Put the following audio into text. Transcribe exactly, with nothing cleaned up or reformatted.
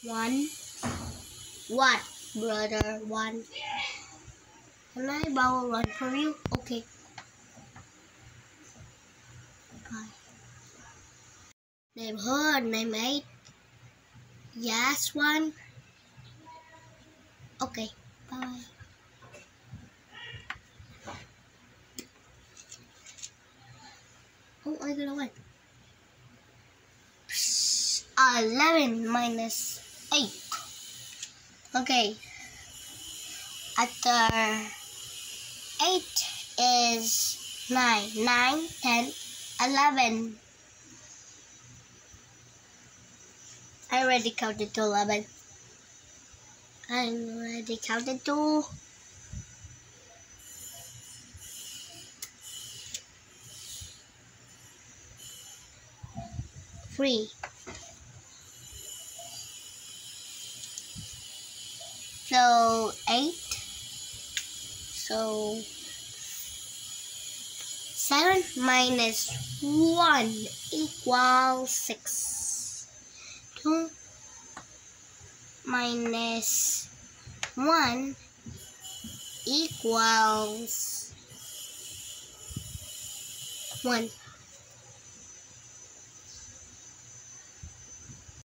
One. What, brother? One. Can I borrow one from you? Okay. Bye. Neighborhood, name eight. Yes, one. Okay. Bye. Oh, I got a one. Eleven minus eight. Okay. After eight is nine. Nine, ten, eleven. I already counted to eleven. I already counted to three. So eight. So seven minus one equals six. Two minus one equals one.